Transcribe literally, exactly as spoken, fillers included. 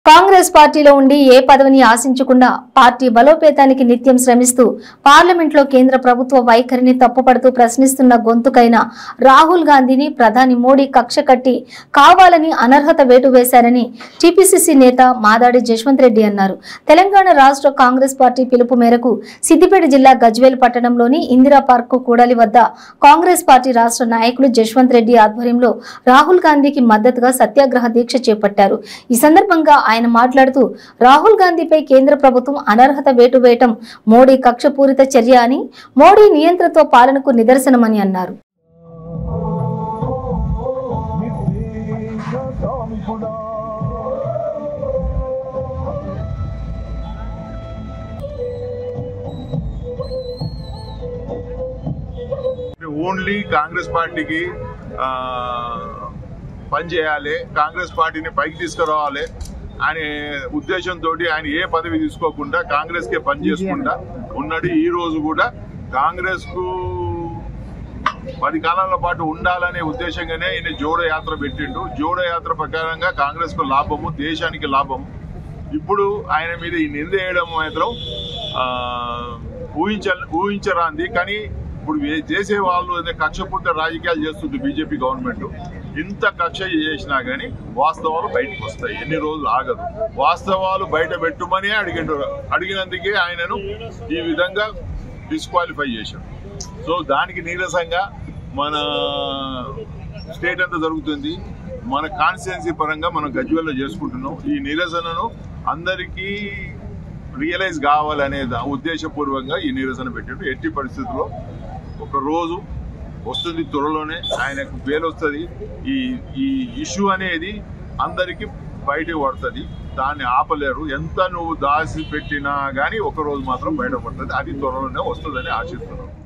కాంగ్రెస్ పార్టీలో ఉండి ఏ పదవిని ఆశించకుండా పార్టీ బలోపేతానికి నిత్యం శ్రమిస్తూ పార్లమెంట్లో కేంద్ర ప్రభుత్వ వైఖరిని తప్పుపడుతూ ప్రశ్నిస్తున్న గొంతుకైన రాహుల్ గాంధీని ప్రధాని మోడీ కక్ష కట్టి కావాలని అనర్హత వేటు వేశారని టీపీసీసీ నేత మాదాడి జశ్వంత్ రెడ్డి అన్నారు. తెలంగాణ రాష్ట్ర కాంగ్రెస్ పార్టీ పిలుపు మేరకు సిద్దిపేట జిల్లా గజ్వేల్ పట్టణంలోని ఇందిరా పార్క్ కూడలి వద్ద కాంగ్రెస్ పార్టీ రాష్ట్ర నాయకులు జశ్వంత్ రెడ్డి ఆధ్వర్యంలో రాహుల్ గాంధీకి మద్దతుగా సత్యాగ్రహ దీక్ష చేపట్టారు. ఈ సందర్భంగా ఆయన మాట్లాడుతూ రాహుల్ గాంధీపై కేంద్ర ప్రభుత్వం అనర్హత వేటు వేయటం మోడీ కక్షపూరిత చర్య అని, మోడీ నియంత్రణతో పాలనకు నిదర్శనమని అన్నారు. ఓన్లీ కాంగ్రెస్ పార్టీకి పనిచేయాలి, కాంగ్రెస్ పార్టీని పైకి తీసుకురావాలి అనే ఉద్దేశంతో ఆయన ఏ పదవి తీసుకోకుండా కాంగ్రెస్ కే పని చేసుకుంటా ఉన్నాడు. ఈ రోజు కూడా కాంగ్రెస్ కు పది కాలాల పాటు ఉండాలనే ఉద్దేశంగానే ఈయన జోడో యాత్ర పెట్టిండు. జోడో యాత్ర ప్రకారంగా కాంగ్రెస్ కు లాభము, దేశానికి లాభం. ఇప్పుడు ఆయన మీద ఈ నింద వేయడం మాత్రం ఊహించ ఊహించరాంది. కానీ ఇప్పుడు చేసే వాళ్ళు కక్షపూర్త రాజకీయాలు చేస్తుంది బీజేపీ గవర్నమెంట్. ఇంత కక్ష చేసినా కానీ వాస్తవాలు బయటకు వస్తాయి, ఎన్ని రోజులు ఆగదు. వాస్తవాలు బయట పెట్టుమని అడిగిండు. అడిగినందుకే ఆయనను ఈ విధంగా డిస్క్వాలిఫై చేశారు. సో దానికి నీరసంగా మన స్టేట్ అంతా జరుగుతుంది. మన కాన్స్టిట్యున్సీ పరంగా మనం గజ్వేల్లో చేసుకుంటున్నాం. ఈ నిరసనను అందరికీ రియలైజ్ కావాలనే ఉద్దేశపూర్వకంగా ఈ నిరసన పెట్టాడు. ఎట్టి పరిస్థితుల్లో ఒక రోజు వస్తుంది, త్వరలోనే ఆయనకు బెయిల్ వస్తుంది. ఈ ఈ ఇష్యూ అనేది అందరికీ బయటకు పడుతుంది, దాన్ని ఆపలేరు. ఎంత నువ్వు దాచి పెట్టినా కానీ ఒక రోజు మాత్రం బయటపడుతుంది. అది త్వరలోనే వస్తుందని ఆశిస్తున్నాం.